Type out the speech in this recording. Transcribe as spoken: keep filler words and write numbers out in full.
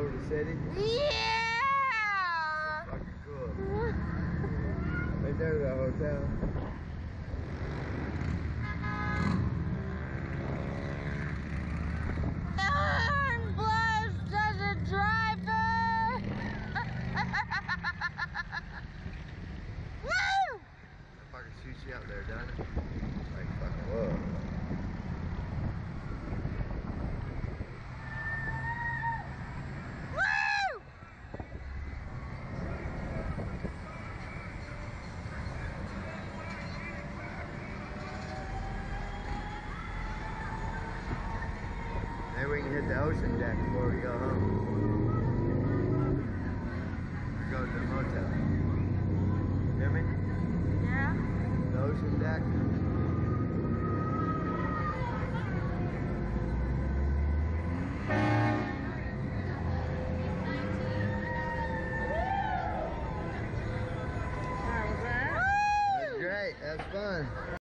over the city? Yeah! Fucking cool. Right there's the hotel. Darn blast as a driver! Woo! That fucking shoots you up there, doesn't it? Like fucking whoa. Maybe we can hit the ocean deck before we go home. Or go to the motel. Hear me? Yeah? The ocean deck. How was that? That's great. That's fun.